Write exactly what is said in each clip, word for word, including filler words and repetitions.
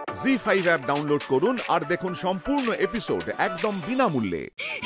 জি five app download করুন আর দেখুন সম্পূর্ণ এপিসোড একদম বিনামূল্যে।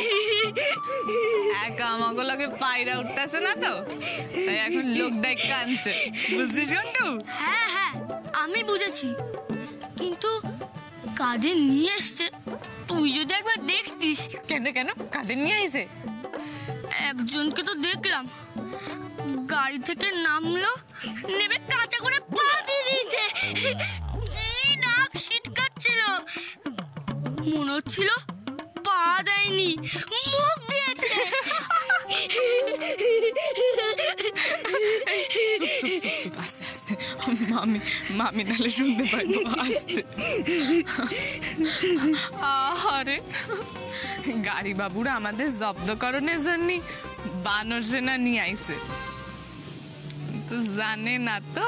একা আমাগুলোকে পায়রা উঠতেছে না তো, তাই এখন লোক দেখ কানছে, বুঝছিস বন্ধু? হ্যাঁ হ্যাঁ আমি বুঝেছি, কিন্তু কাদের নিয়ে এসছে তুই যদি একবার দেখতিস। কেন কেন কাদের নিয়ে আইছে? একজনকে তো দেখলাম গাড়ি থেকে নামলো, নেমে কাঁচা করে পা দিয়ে দিয়েছে। কি নাক ছিটকাচ্ছিল, মনে হচ্ছিল পা দেয়নি, মুখ দিয়েছে। আস্তে আস্তে মামি মামি তাহলে শুনতে পারবো। আস্তে। আরে গাড়ি বাবুরা আমাদের জব্দকরণের জন্য বানর সেনা নিয়ে আইছে, তো জানে না তো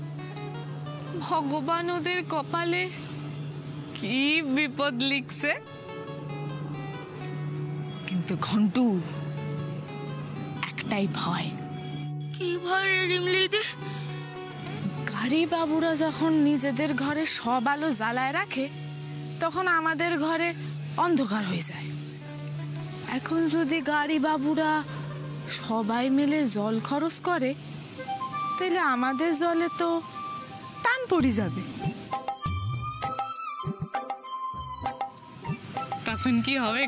ভগবান ওদের কপালে কি বিপদ লিখছে। কিন্তু ঘন্টু একটাই ভয়। কি ভয় রিমলি দি? গাড়ি বাবুরা যখন নিজেদের ঘরে সব আলো জ্বালায় রাখে, তখন আমাদের ঘরে অন্ধকার হয়ে যায়। এখন যদি গাড়ি বাবুরা সবাই মিলে জল খরচ করে, তাহলে আমাদের জলে তো টান পড়ে যাবে। তখন কি হবে?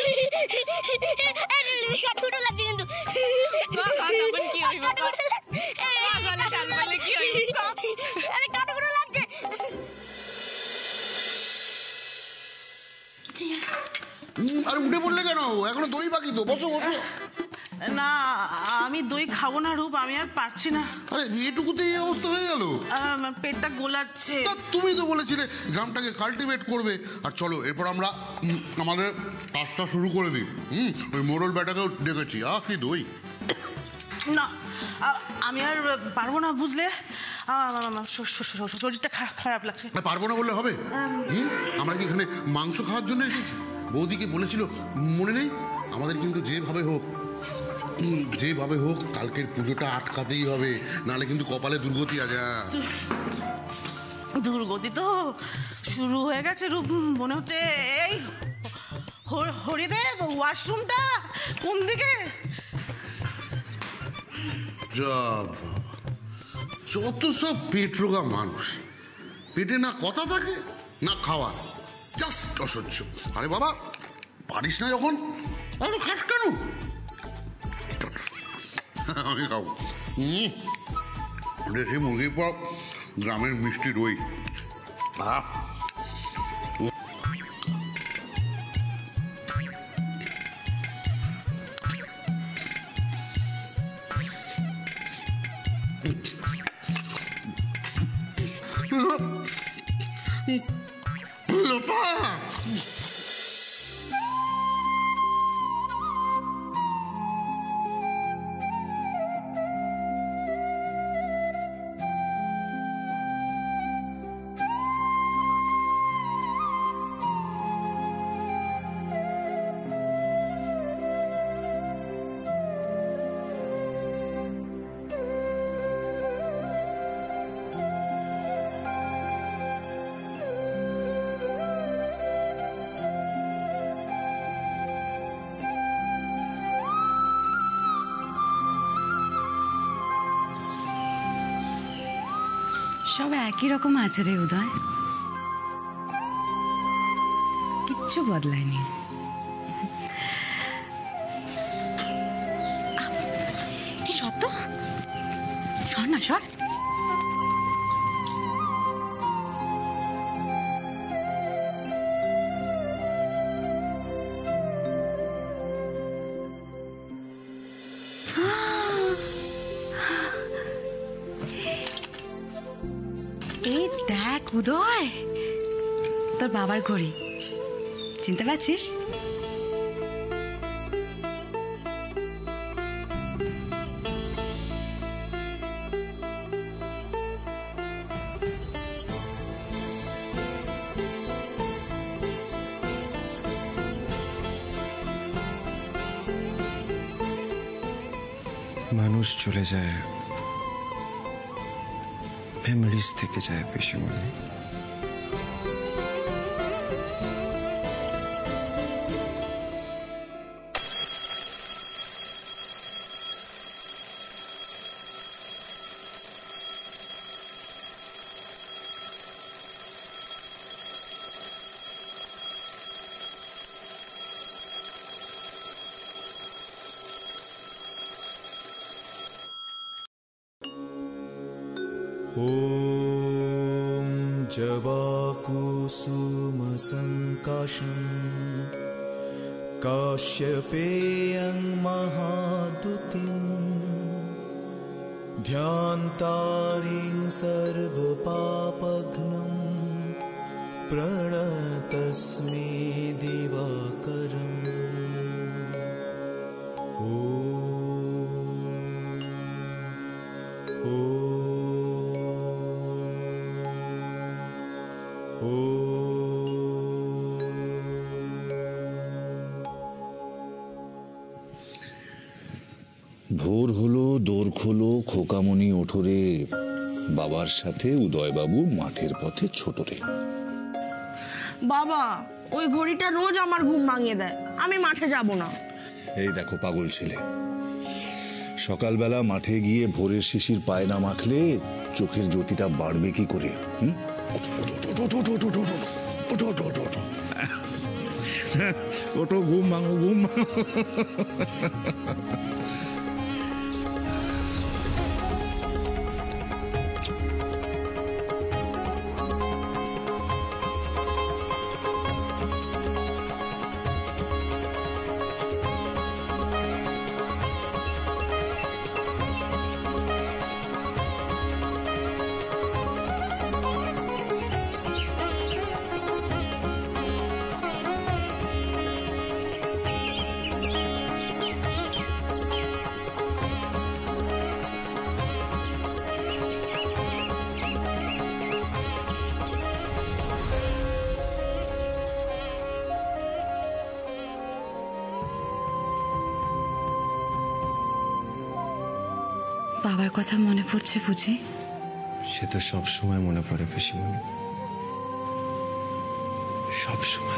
আরে উঠে পড়লে কেন? এখনো দই বাকি তো, বসো বসো। না আমি দই খাবো না রূপ, আমি আর পারছি না। আরে এটুকুতে এই অবস্থা হয়ে গেল? পেটটা গোলাচ্ছে। তুমি তো বলেছিলে গ্রামটাকে কাল্টিভেট করবে। আর চলো এরপর আমরা আমাদের কাজটা শুরু করে দিই। হুম ওই মোড়ল বেটাকেও ডেকেছি। আহ কি দই। না আমি আর পারবো না, বুঝলে শরীরটা খারাপ লাগছে। পারবো না বললে হবে? হুম আমরা কি এখানে মাংস খাওয়ার জন্য এসেছি? বৌদিকে বলেছিল মনে নেই? আমাদের কিন্তু যেভাবে হোক যেভাবে হোক কালকের পুজোটা আটকাতেই হবে, নাহলে কিন্তু কপালে দুর্গতি আছে। দুর্গতি তো শুরু হয়ে গেছে রূপ, মনে হচ্ছে। এই হরিদেব ওয়াশরুমটা কোন দিকে? যত সব পেট রোগা মানুষ, পেটে না কথা থাকে না খাওয়া, জাস্ট অসহ্য। আরে বাবা পারিস না যখন আরো খাস কেন? আমি খাবো। হুম দেশি মুরগির পর গ্রামের মিষ্টি দই। আহ লোপা সব একই রকম আছে রে উদয়, কিচ্ছু বদলায়নি। কি শব্দ? সর না সর। এই দেখ উদয়, তোর বাবার ঘড়ি, চিনতে পারছিস? মানুষ চলে যায়, মেমোরিজ থেকে যায় পিসিমণি। ॐ जवाकुसुमसङ्काशं काश्यपेयं महादुतिं ध्यान्तारिं सर्वपापघ्नं प्रणतस्मै दिवाकरम् ॐ ॐ ভোর হলো, দোর খোলো, খোকামণি ওঠরে। বাবার সাথে উদয়বাবু মাঠের পথে ছোট রে। বাবা ওই ঘড়িটা রোজ আমার ঘুম ভাঙিয়ে দেয়, আমি মাঠে যাব না। এই দেখো পাগল ছেলে, সকালবেলা মাঠে গিয়ে ভোরের শিশির পায়ে না মাখলে চোখের জ্যোতিটা বাড়বে কি করে? হুম, ওটো ঘুম ভাঙো, ঘুম ভাঙো। বাবার কথা মনে পড়ছে বুঝি? সে তো সব সময় মনে পড়ে পিসিমণি, সব সময়।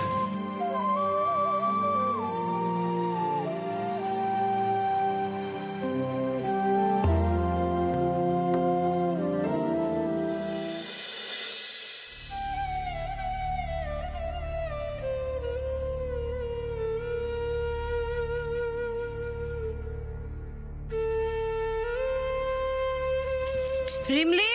রিমলি,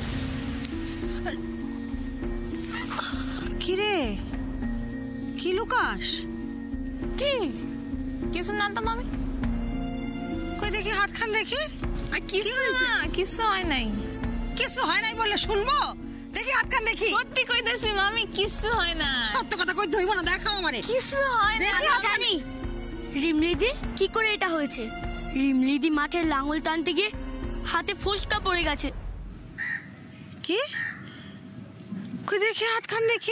কি রে, কি লুকাস? কি কিছু না তো মামি। কই দেখি হাত খান দেখি। কিছু না, কিছু হয় নাই। কিছু হয় নাই বললে শুনবো? দেখি হাত খান দেখি। সত্যি কইতেছি মামি, কিছু হয় না। সত্য কথা কই ধইব না, দেখাও আমারে। কিছু হয় না। জানি রিমলিদি কি করে এটা হয়েছে। রিমলিদি মাঠের লাঙল টানতে গিয়ে হাতে ফোসকা পড়ে গেছে। কি? কই দেখি হাত খান দেখি।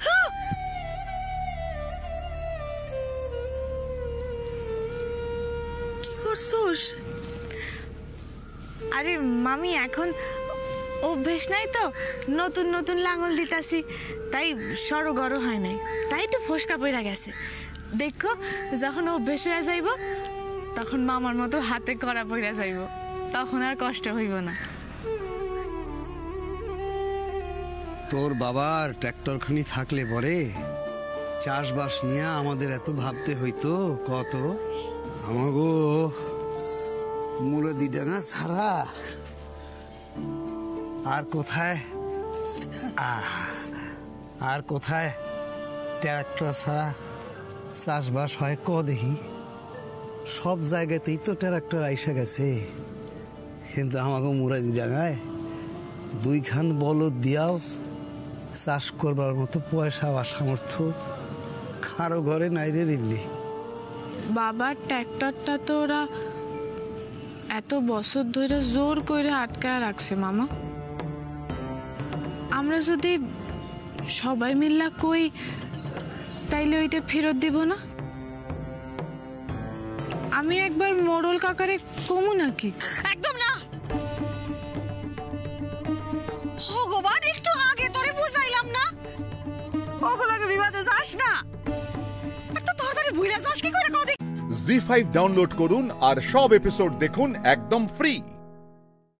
কি করছস? আরে মামি এখন অভ্যেস নাই তো, নতুন নতুন লাঙল দিতাছি, তাই সরগর হয় নাই, তাই তো ফোসকা পড়া গেছে। দেখো যখন অভ্যেস হয়ে যাইব তখন মামার মতো হাতে কড়া পড়া যাইব, তখন আর কষ্ট হইব না। তোর বাবার ট্র্যাক্টর খানি থাকলে পরে চাষবাস নিয়ে আমাদের এত ভাবতে হইতো কত। আমাগো মুরদি ডাঙা ছাড়া আর কোথায়, আর কোথায় ট্র্যাক্টর ছাড়া চাষবাস হয় ক দেখি। সব জায়গাতেই তো ট্র্যাক্টর আইসা গেছে, কিন্তু আমাকে মুরাদি ডাঙায় দুইখান বলদ দিয়াও চাষ করবার মতো পয়সা বা সামর্থ্য কারো ঘরে নাই রে রিমলি। বাবার ট্র্যাক্টরটা তো ওরা এত বছর ধরে জোর করে আটকায় রাখছে মামা। আমরা যদি সবাই মিল্লা কই তাইলে ওইটা ফেরত দিব না। আমি একবার মোড়ল কাকারে কমু নাকি? একদম না। ভগবান, একটু আগে তোরে বুঝাইলাম না, ওগুলোকে বিবাদে যাস না। এত তাড়াতাড়ি ভুলে যাস কি করে? জি ফাইভ ডাউনলোড করুন আর সব এপিসোড দেখুন একদম ফ্রি।